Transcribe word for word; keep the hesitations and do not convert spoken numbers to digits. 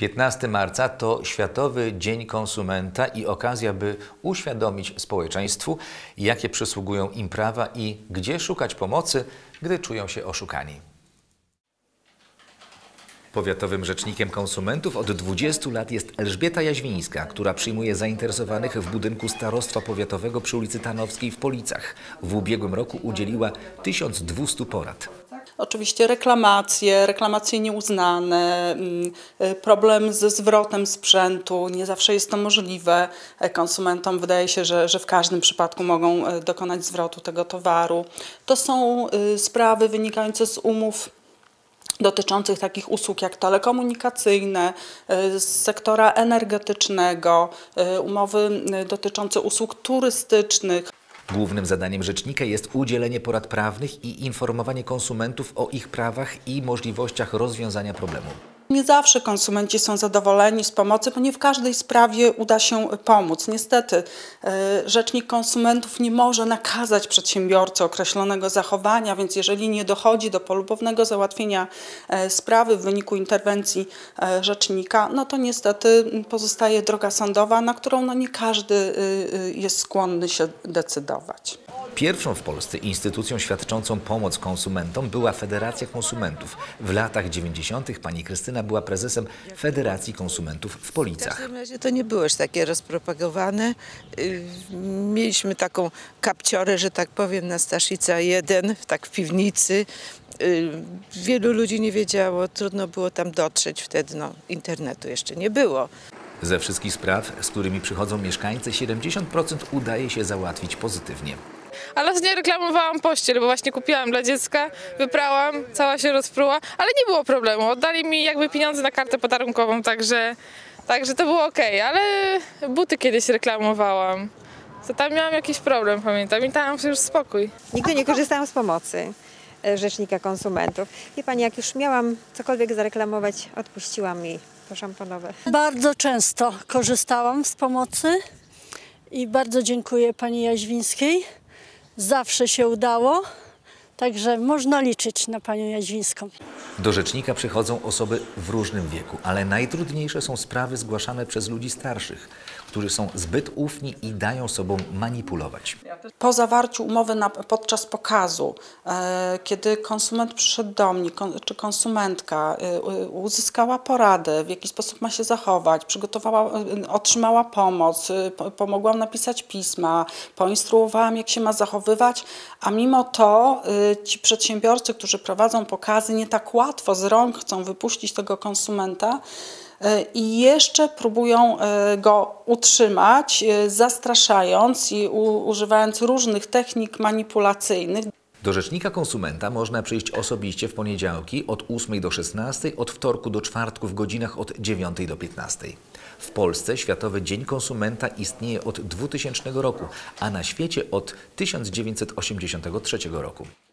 piętnastego marca to Światowy Dzień Konsumenta i okazja, by uświadomić społeczeństwu, jakie przysługują im prawa i gdzie szukać pomocy, gdy czują się oszukani. Powiatowym rzecznikiem konsumentów od dwudziestu lat jest Elżbieta Jaźwińska, która przyjmuje zainteresowanych w budynku Starostwa Powiatowego przy ulicy Tarnowskiej w Policach. W ubiegłym roku udzieliła tysiąc dwieście porad. Oczywiście reklamacje, reklamacje nieuznane, problem ze zwrotem sprzętu, nie zawsze jest to możliwe. Konsumentom wydaje się, że, że w każdym przypadku mogą dokonać zwrotu tego towaru. To są sprawy wynikające z umów dotyczących takich usług jak telekomunikacyjne, z sektora energetycznego, umowy dotyczące usług turystycznych. Głównym zadaniem rzecznika jest udzielenie porad prawnych i informowanie konsumentów o ich prawach i możliwościach rozwiązania problemu. Nie zawsze konsumenci są zadowoleni z pomocy, bo nie w każdej sprawie uda się pomóc. Niestety rzecznik konsumentów nie może nakazać przedsiębiorcy określonego zachowania, więc jeżeli nie dochodzi do polubownego załatwienia sprawy w wyniku interwencji rzecznika, no to niestety pozostaje droga sądowa, na którą no nie każdy jest skłonny się decydować. Pierwszą w Polsce instytucją świadczącą pomoc konsumentom była Federacja Konsumentów. W latach dziewięćdziesiątych pani Krystyna była prezesem Federacji Konsumentów w Policach. W każdym razie to nie było już takie rozpropagowane. Mieliśmy taką kapciorę, że tak powiem, na Staszica jeden, tak w piwnicy. Wielu ludzi nie wiedziało, trudno było tam dotrzeć wtedy, no, internetu jeszcze nie było. Ze wszystkich spraw, z którymi przychodzą mieszkańcy, siedemdziesiąt procent udaje się załatwić pozytywnie. Ale nie reklamowałam pościel, bo właśnie kupiłam dla dziecka, wyprałam, cała się rozpruła, ale nie było problemu. Oddali mi jakby pieniądze na kartę podarunkową, także, także to było okej, ale buty kiedyś reklamowałam. To tam miałam jakiś problem, pamiętam, i tam już spokój. Nigdy nie korzystałam z pomocy rzecznika konsumentów. Wie pani, jak już miałam cokolwiek zareklamować, odpuściłam mi to szamponowe. Bardzo często korzystałam z pomocy i bardzo dziękuję pani Jaźwińskiej. Zawsze się udało, także można liczyć na panią Jaźwińską. Do rzecznika przychodzą osoby w różnym wieku, ale najtrudniejsze są sprawy zgłaszane przez ludzi starszych, którzy są zbyt ufni i dają sobą manipulować. Po zawarciu umowy na, podczas pokazu, e, kiedy konsument przyszedł do mnie, kon, czy konsumentka e, uzyskała poradę, w jaki sposób ma się zachować, przygotowała, e, otrzymała pomoc, e, po, pomogłam napisać pisma, poinstruowałam, jak się ma zachowywać, a mimo to e, ci przedsiębiorcy, którzy prowadzą pokazy, nie tak łatwo z rąk chcą wypuścić tego konsumenta, i jeszcze próbują go utrzymać, zastraszając i używając różnych technik manipulacyjnych. Do rzecznika konsumenta można przyjść osobiście w poniedziałki od ósmej do szesnastej, od wtorku do czwartku w godzinach od dziewiątej do piętnastej. W Polsce Światowy Dzień Konsumenta istnieje od dwutysięcznego roku, a na świecie od tysiąc dziewięćset osiemdziesiątego trzeciego roku.